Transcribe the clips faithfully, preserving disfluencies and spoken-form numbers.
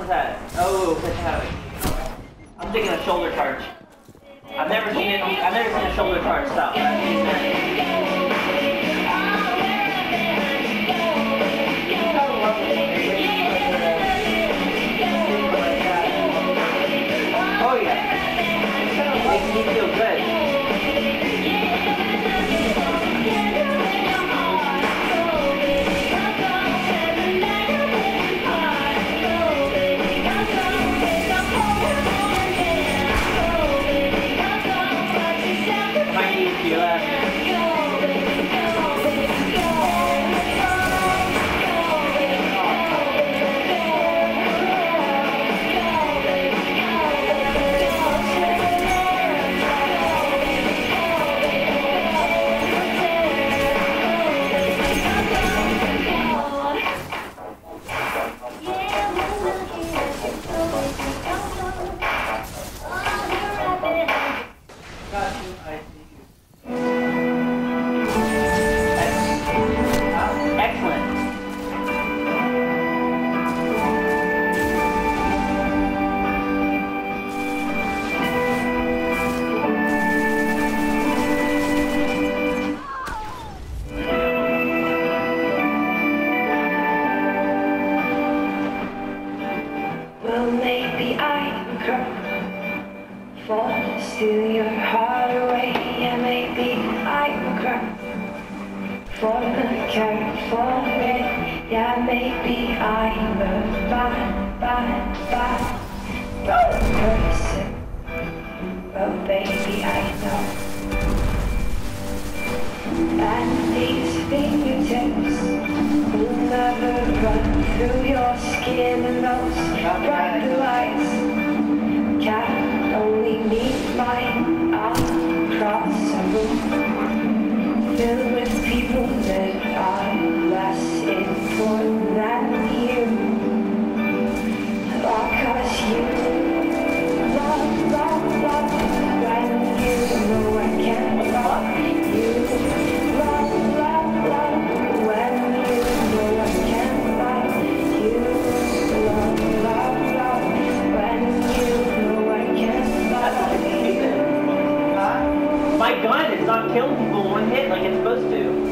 is that? Oh, pitch havoc. I'm thinking of shoulder charge. I've never seen it. I've never seen a shoulder charge stop. Oh yeah. Makes me feel good. Steal your heart away, yeah, maybe I will cry for the California, yeah, maybe I'm a bad, bad, bad person, but baby I know. And these fingertips will never run through your skin, and those bright blue eyes can only meet mine across a room filled with people that are less important than you. Because you love, love, love when you know I can't love you. Love, love, love when you know I can't love you. Love, love, love when you know I can't love you. My gun is not killing people in one hit like it's supposed to.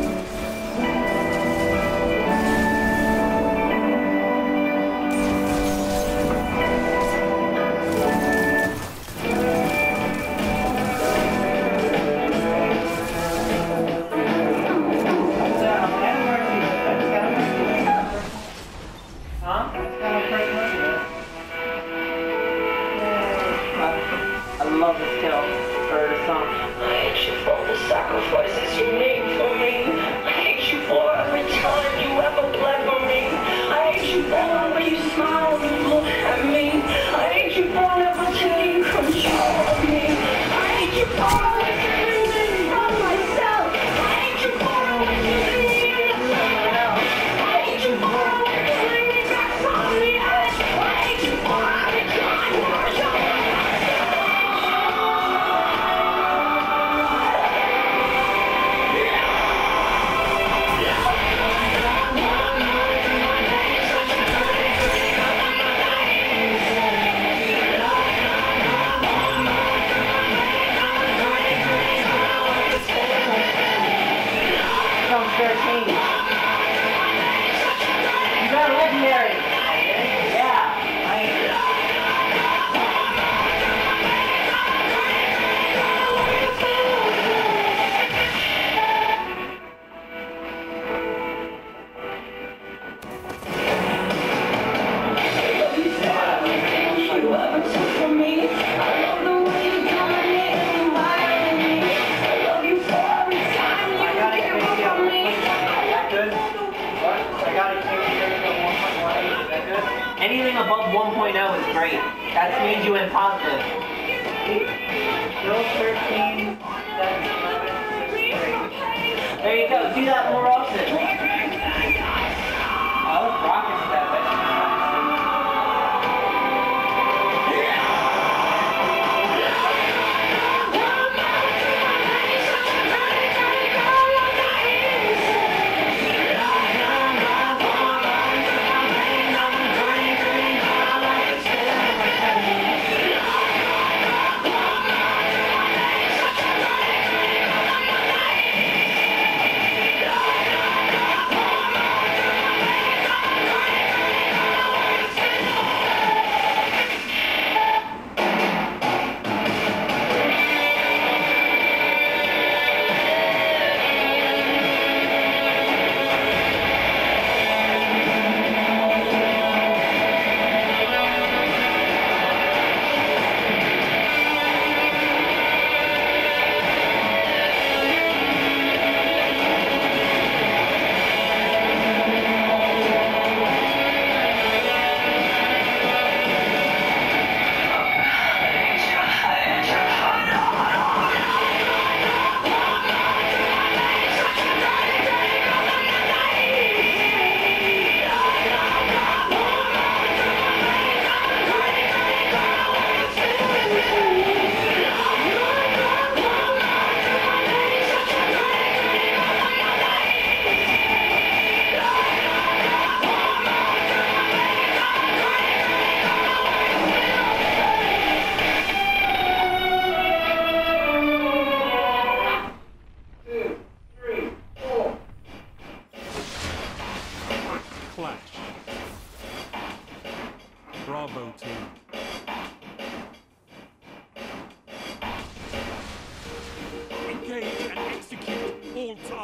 Sacrifices you made for me. I hate you for every time you ever bled for me. I hate you for the way you smile and look at me. I hate you for never taking control of me. I hate you for always giving me from myself. I hate you for always giving me into someone else. I hate you for always pulling me back from the edge. I hate you for every time you were so thirteen. You got a legendary. Yeah. Anything above one point oh is great. That means you went positive. Still thirteen. There you go. Do that more often. I was rocking that.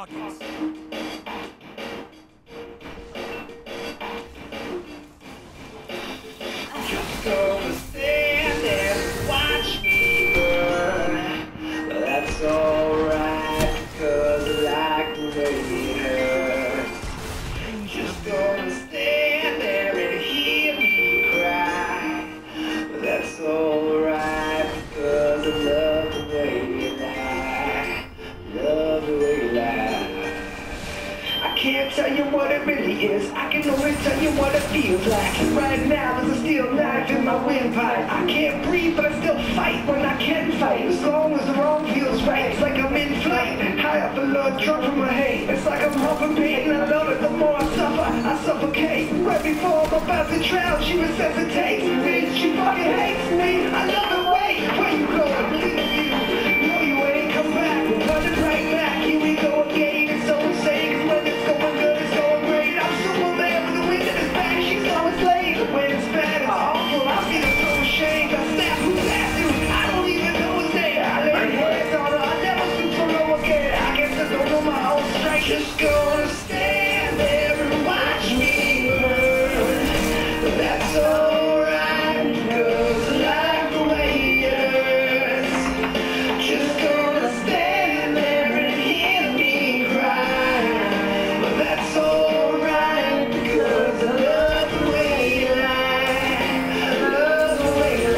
Just gonna stand there and watch me burn. But that's alright, cause I like the way it hurts. Just gonna stand there and hear me cry. But that's alright, because I love the way you lie. Love the way you lie. I can't tell you what it really is. I can only tell you what it feels like. Right now there's a steel knife in my windpipe. I can't breathe, but I still fight when I can fight. As long as the wrong feels right. It's like I'm in flight, high up below, drunk from my hate. It's like I'm humping pain, and I love it. The more I suffer, I suffocate. Right before I'm about to drown, she resuscitates me. She fucking hates me. I love it. Wait, where you going? Leave you. No, you ain't come back. We're running right back. Here we go again. It's so insane. 'Cause when it's going good, it's going great. I'm Superman with the wind in his back. She's always late. When it's bad, it's awful. I feel so ashamed. I snap, who's that dude? I don't even know his name. I lay hands on her. I never stoop so low again. I guess I don't know my own strength. Just gonna stand there and watch me burn. But that's alright, 'cause I like the way it hurts. Just gonna stand there and hear me cry. But that's alright, because I love the way you lie. I love the way you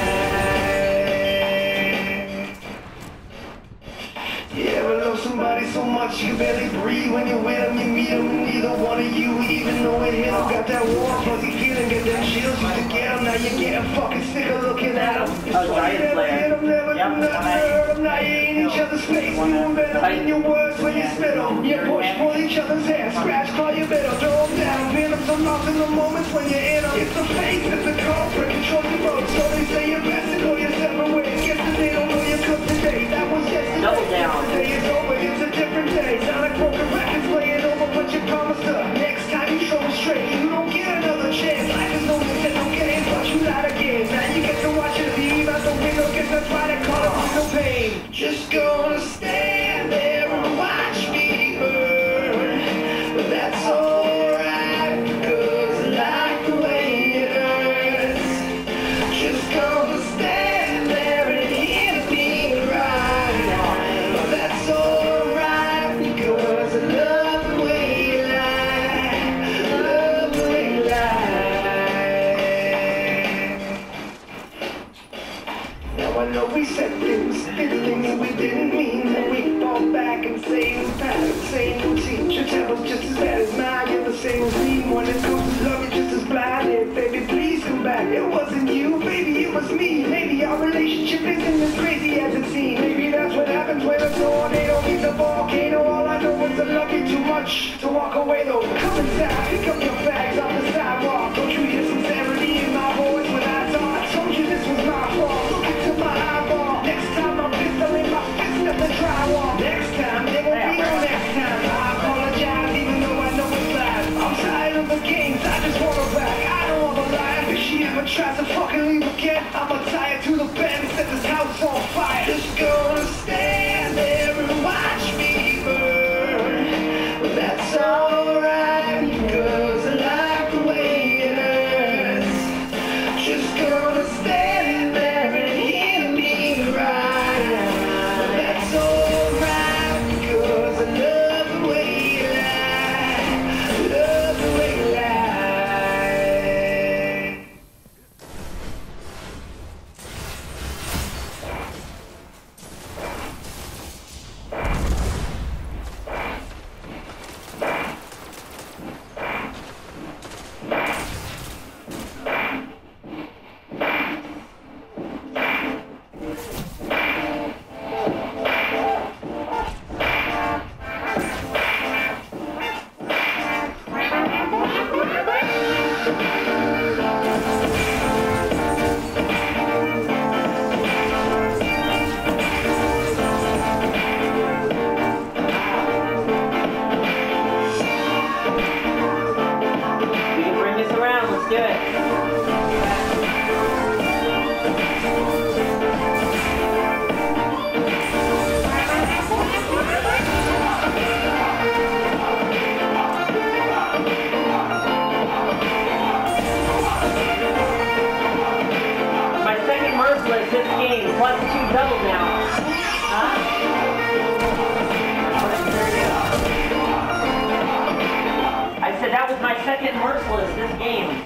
lie. You ever love somebody so much you can barely breathe? When you're with them, you meet them, and neither one of you even know it hit 'em. Got that warm, fuzzy feeling, get them chills used to get 'em. Now you're getting fucking sick of looking at 'em. It's Oh, funny, Giant never Slayer. hit 'em, never Yep, do nothing to nice. hurt 'em. Now you ain't in each other's face, doing better in your words when you spit 'em. You push, pull each other's hair, scratch, claw your bitter, throw 'em down, pin 'em so lost in the moments when you're in 'em. It's the face, it's the culprit, control your road, so they say your best to go your separate ways. Guess that they don't know you cooked today, that was yesterday. Double down. Today is over, it's a different day. Sound like broken records laying over what you promised her. Next time you show them straight, you don't get another chance. Life is no different, no game, but you not again. Now you get to watch it leave out the window, guess that's why they call it window pain. Just gonna stand there and watch me burn. But that's alright, 'cause I like the way it hurts. Just gonna stand there and hear me cry. But that's alright, because I love the way you lie. Love the way you lie. Now I know we said things, did things we didn't mean. Then we fall back and same pattern, same routine. Your temple's just as bad as mine, you're the same as me. When it comes to love, you're just as blinded. Baby, please come back. It wasn't you, baby, it was me. Maybe our relationship isn't as crazy as it seems. Maybe that's what happens when a tornado meets a volcano. All I know is I love you too much to walk away though. Come inside, pick up your bags off the sidewalk. Don't you hear sincerity in my voice when I talk? I told you this was my fault. Look into my eyeball. Next time I'm pistol in my fist at the drywall. Next time, there won't be no next time. I apologize even though I know it's lies. I'm tired of the games, I just want her back. I don't want to lie. If she ever tries to fucking leave again, I'ma tie her to the bed and set this house on fire. Just gonna stand there and watch me burn. But that's alright. hopeless, this game.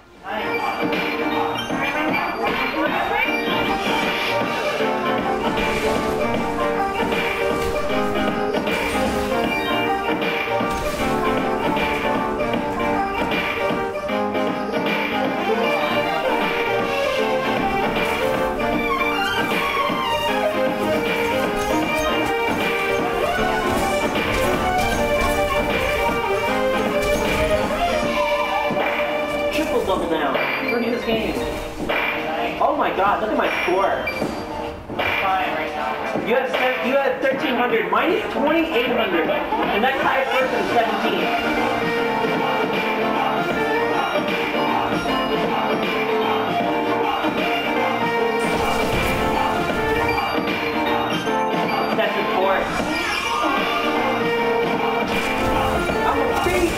Triple double down. Look at this game. Oh my god, look at my score. Fine right now. You had se- you had thirteen hundred, mine is twenty-eight hundred. The next highest person is seventeen. That's the fourth. I'm a beast.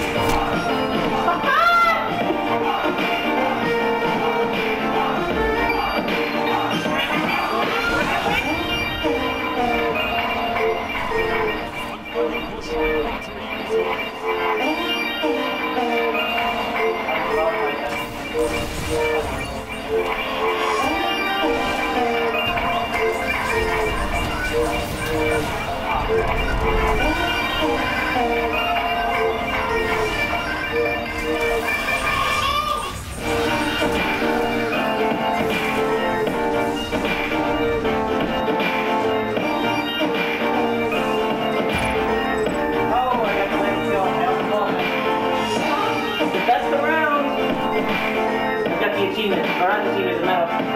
Achievement, or not the achievement, the medal.